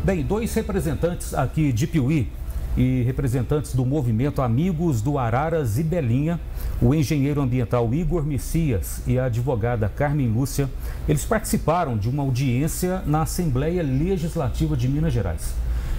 Bem, dois representantes aqui de Piuí e representantes do movimento Amigos do Araras e Belinha, o engenheiro ambiental Igor Messias e a advogada Carmen Lúcia, eles participaram de uma audiência na Assembleia Legislativa de Minas Gerais.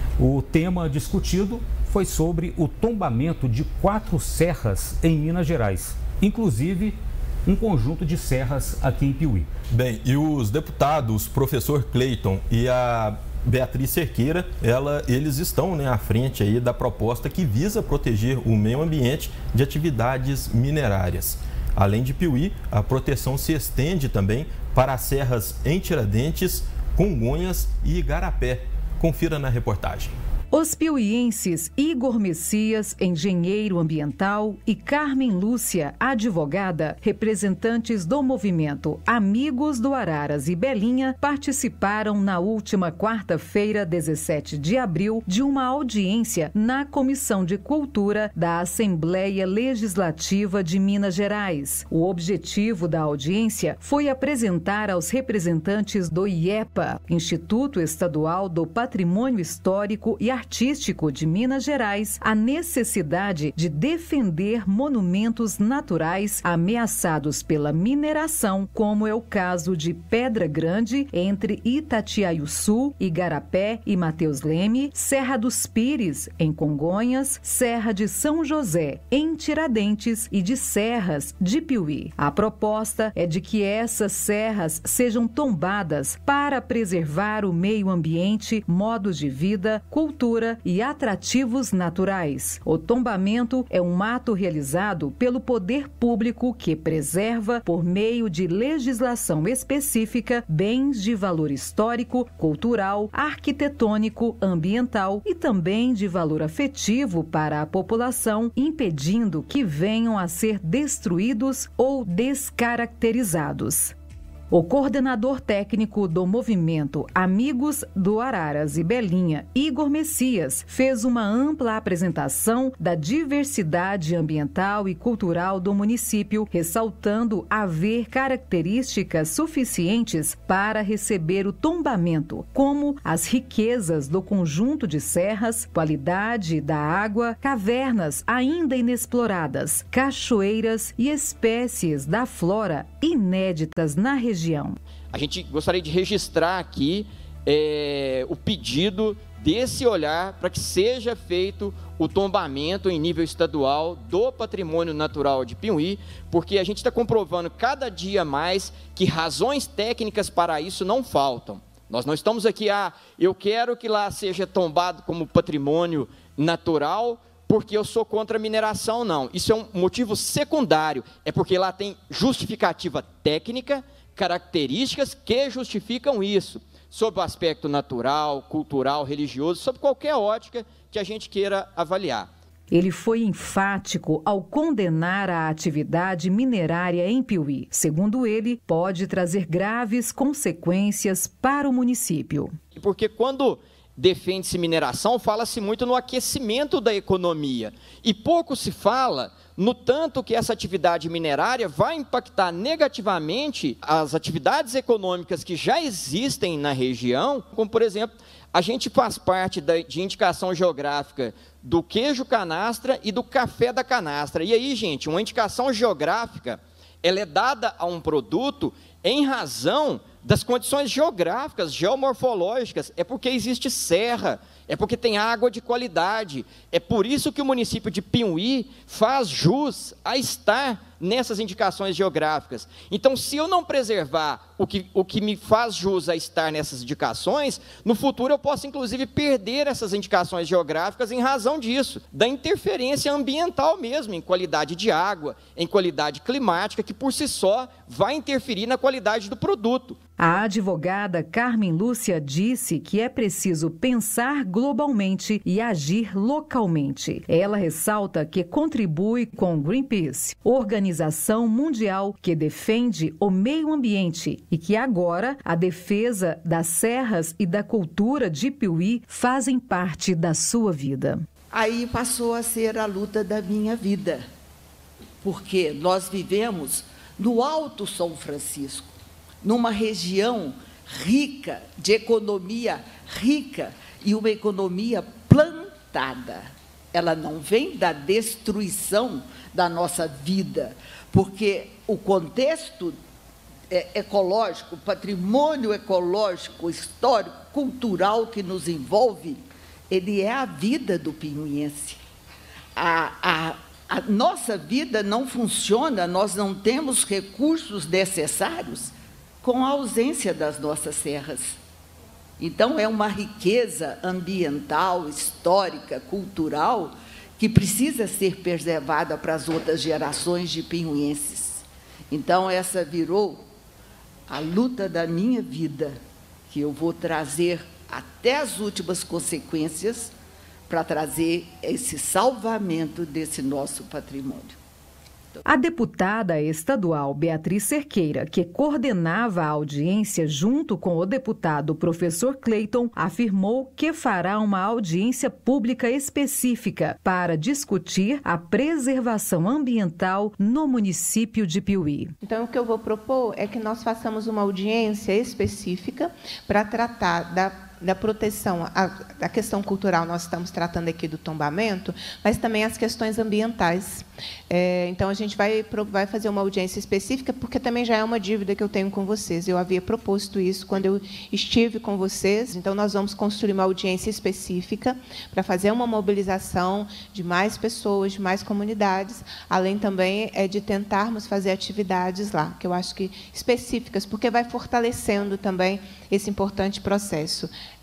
O tema discutido foi sobre o tombamento de 4 serras em Minas Gerais, inclusive um conjunto de serras aqui em Piuí. Bem, e os deputados, professor Cleiton e a Beatriz Cerqueira, eles estão à frente aí da proposta que visa proteger o meio ambiente de atividades minerárias. Além de Piuí, a proteção se estende também para as serras em Tiradentes, Congonhas e Igarapé. Confira na reportagem. Os piuienses Igor Messias, engenheiro ambiental, e Carmen Lúcia, advogada, representantes do movimento Amigos do Araras e Belinha, participaram na última quarta-feira, 17 de abril, de uma audiência na Comissão de Cultura da Assembleia Legislativa de Minas Gerais. O objetivo da audiência foi apresentar aos representantes do IEPA, Instituto Estadual do Patrimônio Histórico e Artístico de Minas Gerais, a necessidade de defender monumentos naturais ameaçados pela mineração, como é o caso de Pedra Grande, entre Itatiaiuçu, Igarapé e Mateus Leme, Serra dos Pires, em Congonhas, Serra de São José, em Tiradentes, e de Serras de Piuí. A proposta é de que essas serras sejam tombadas para preservar o meio ambiente, modos de vida, cultura e atrativos naturais. O tombamento é um ato realizado pelo poder público que preserva, por meio de legislação específica, bens de valor histórico, cultural, arquitetônico, ambiental e também de valor afetivo para a população, impedindo que venham a ser destruídos ou descaracterizados. O coordenador técnico do movimento Amigos do Araras e Belinha, Igor Messias, fez uma ampla apresentação da diversidade ambiental e cultural do município, ressaltando haver características suficientes para receber o tombamento, como as riquezas do conjunto de serras, qualidade da água, cavernas ainda inexploradas, cachoeiras e espécies da flora inéditas na região. A gente gostaria de registrar aqui o pedido desse olhar para que seja feito o tombamento em nível estadual do patrimônio natural de Piuí, porque a gente está comprovando cada dia mais que razões técnicas para isso não faltam. Nós não estamos aqui, eu quero que lá seja tombado como patrimônio natural, porque eu sou contra a mineração, não. Isso é um motivo secundário, é porque lá tem justificativa técnica, características que justificam isso, sob o aspecto natural, cultural, religioso, sob qualquer ótica que a gente queira avaliar. Ele foi enfático ao condenar a atividade minerária em Piuí. Segundo ele, pode trazer graves consequências para o município. Porque quando defende-se mineração, fala-se muito no aquecimento da economia e pouco se fala no tanto que essa atividade minerária vai impactar negativamente as atividades econômicas que já existem na região, como, por exemplo, a gente faz parte de indicação geográfica do queijo canastra e do café da canastra. E aí, gente, uma indicação geográfica, ela é dada a um produto em razão das condições geográficas, geomorfológicas, é porque existe serra, é porque tem água de qualidade. É por isso que o município de Piuí faz jus a estar nessas indicações geográficas. Então, se eu não preservar o que me faz jus a estar nessas indicações, no futuro eu posso, inclusive, perder essas indicações geográficas em razão disso, da interferência ambiental mesmo, em qualidade de água, em qualidade climática, que por si só vai interferir na qualidade do produto. A advogada Carmen Lúcia disse que é preciso pensar globalmente e agir localmente. Ela ressalta que contribui com o Greenpeace, organização mundial que defende o meio ambiente, e que agora a defesa das serras e da cultura de Piuí fazem parte da sua vida. Aí passou a ser a luta da minha vida, porque nós vivemos no Alto São Francisco, numa região rica, de economia rica, e uma economia plantada. Ela não vem da destruição da nossa vida, porque o contexto ecológico, o patrimônio ecológico, histórico, cultural que nos envolve, ele é a vida do piauiense. A nossa vida não funciona, nós não temos recursos necessários com a ausência das nossas serras. Então, é uma riqueza ambiental, histórica, cultural, que precisa ser preservada para as outras gerações de piauienses. Então, essa virou a luta da minha vida, que eu vou trazer até as últimas consequências para trazer esse salvamento desse nosso patrimônio. A deputada estadual Beatriz Cerqueira, que coordenava a audiência junto com o deputado professor Cleiton, afirmou que fará uma audiência pública específica para discutir a preservação ambiental no município de Piuí. Então, o que eu vou propor é que nós façamos uma audiência específica para tratar da proteção, da questão cultural, nós estamos tratando aqui do tombamento, mas também as questões ambientais. Então, a gente vai fazer uma audiência específica, porque também já é uma dívida que eu tenho com vocês. Eu havia proposto isso quando eu estive com vocês, então nós vamos construir uma audiência específica para fazer uma mobilização de mais pessoas, de mais comunidades, além também de tentarmos fazer atividades lá, que eu acho que específicas, porque vai fortalecendo também esse importante processo.